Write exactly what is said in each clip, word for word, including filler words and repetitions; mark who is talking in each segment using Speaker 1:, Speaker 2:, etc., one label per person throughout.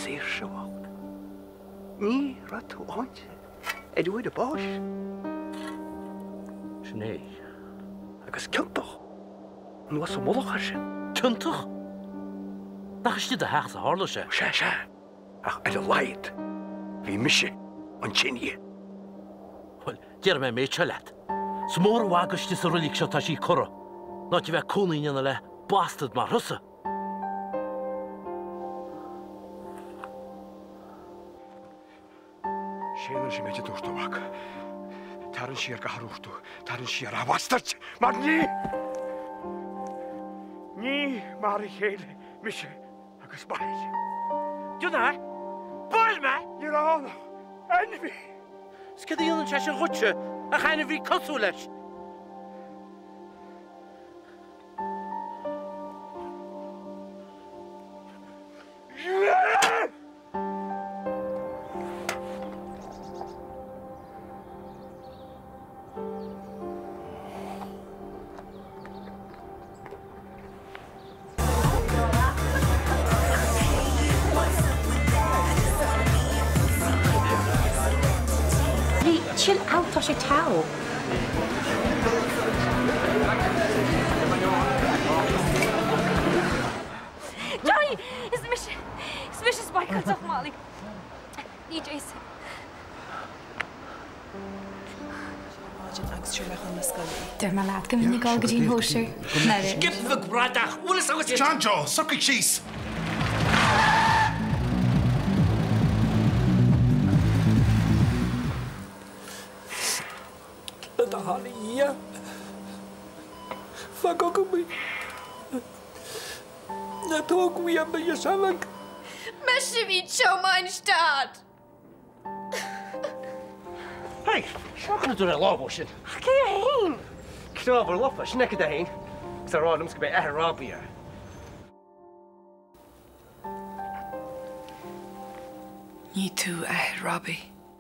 Speaker 1: sér se bhád. Ní ra tú áinte. É dúid a báis. Sné. Agus ceantach. An was a molachar sin.
Speaker 2: Ceantach? Nach is dit a heach a hála sé?
Speaker 1: Se, se. Ach, ar a laid. Bhí mise an tsinne.
Speaker 2: Wel, dear me mé telet. Smór wagus dis a rulig seo tá sí cora. Ná ti bheith cúnaíine le bastard mar rusa.
Speaker 1: Séanan sin méidir dúirtamach. Taran siar gaharúchtú, taran siar a bastard, mar ní! Ní mar i chéile mise agus bail.
Speaker 2: Dúna? Bail me?
Speaker 1: Ní rána, envi.
Speaker 2: Scad íon an te sin chutse a chaine bhí cosú leis.
Speaker 3: Chill out, tá sé tau.
Speaker 4: Johnny, is mis is mis Buaicphointí Ros Molly. Ní Jason.
Speaker 3: Der mar laat gym ni gal gydyn hwysir.
Speaker 2: Gipfig bradach, wlis agus
Speaker 5: John Joe, suck your cheese.
Speaker 2: Da hali ia. Fuck ook me. Na tog we am je savak.
Speaker 4: Mesje wie show mein staat.
Speaker 1: Hey, seo chuna dúir a lábhó sin.
Speaker 4: Cé a hain?
Speaker 1: Cnábhar lofa, sin necad a hain. Gus ar ránums go beh eithir rábí ar.
Speaker 6: Ní tú eithir rábí.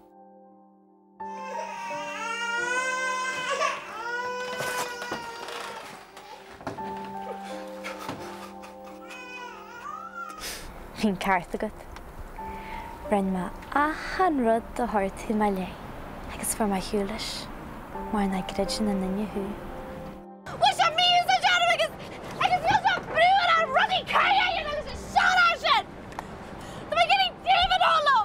Speaker 3: Hín ceart agat. Brenn ma achan rud a thart in mai le. Agus for mai hiúlis. Mar na grid sin an inne hu.
Speaker 4: What's a me is a jar agus agus feels a brew and a ruddy carry and agus a shot at shit. The beginning David all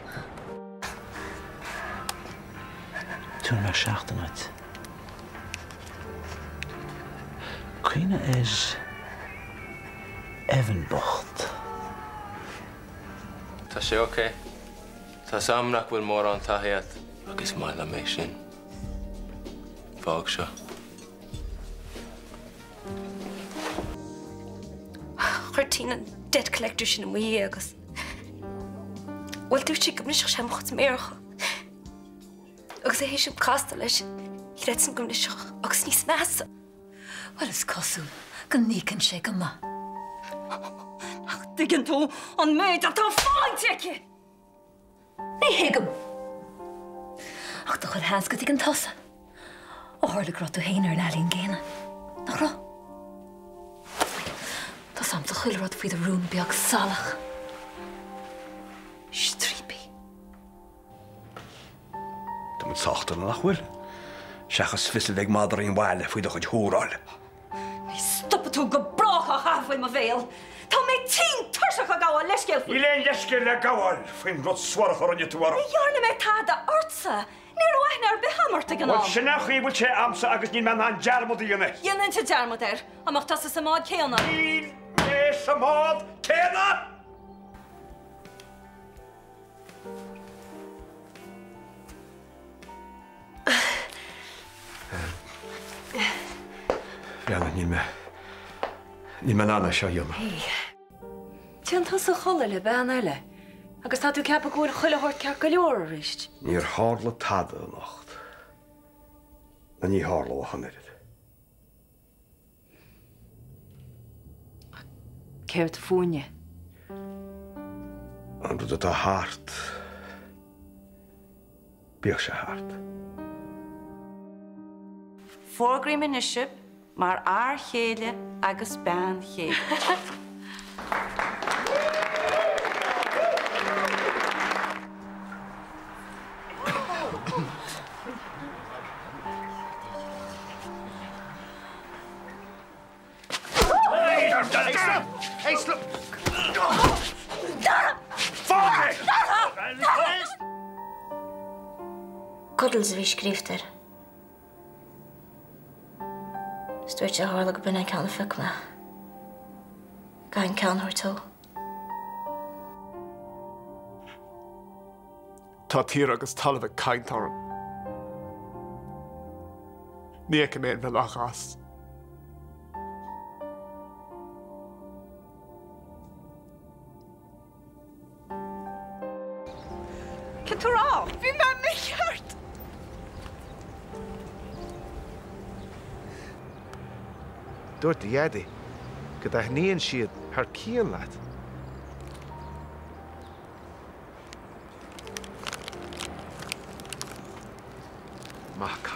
Speaker 2: Toen we schachten uit. Queen is Evenbocht.
Speaker 7: Tá sé oké. Tá samnach bhfuil mór an taithíad agus maith le mé sin. Fág seo.
Speaker 4: Chuirtín an debt collector sin mí agus. Bhfuil tú si go mnisio sem chut méarcha. Agus é hééis sem casta leis i réit san go mnisio agus níos measa.
Speaker 6: Wel is cosú, gan nícan sé go ma.
Speaker 4: Diggin tú an méid a tá fáin teice.
Speaker 6: Ní higam. Ach do chud hans go an tosa. Ó hála grot tú héine ar nálín géine. Nach rá. Tá samta chuilrod faoi de rún beag salach. Strípi.
Speaker 1: Tá mu sáchtan nach bhfuil. Seachas fissel ag madar on bhaile faoi do chuid thúráil.
Speaker 4: Ní stoppa tú go bracha chafhail ma bhéal. Tá mé tí tuirseach a gáil leisceil.
Speaker 1: I léon leisceil le gáil faoin rud suara forinne tú ara.
Speaker 4: Dhearna mé tá a orsa. Níor bhaithne ar behamarta gan
Speaker 1: Bhil sinna chuí bhfuil sé amsa agus ní man an dearmod íonna.
Speaker 4: Dhéanann te dearmod ar, amach tá sa samád céanna.
Speaker 1: Níl mé samád céanna! Fianna níl me. Ní man anna seo dhéanna.
Speaker 4: Hé. Tí an tá sa chola le bean eile. Agus tá tú ceappa gúir chuile hort cear go leor a rist.
Speaker 1: Níor hála tada a nacht. Na ní hála a chanirid.
Speaker 4: Céir a fúne.
Speaker 1: An rud atá háart. Bíoh sé háart.
Speaker 8: Fórgraim inisiúb mar ár chéile agus bean chéile.
Speaker 4: cuddles bhí scríbtar. Stúirt sé hála go buna ceanna ficma. Gain ceanthir tú.
Speaker 5: Tá tír agus talamh caiintarm. Ní ag an éon bheith lechas.
Speaker 8: Cyturá, fi mewn mi cheart.
Speaker 9: Dúirt a dhéadi, go d níonn siad th cían leat. Má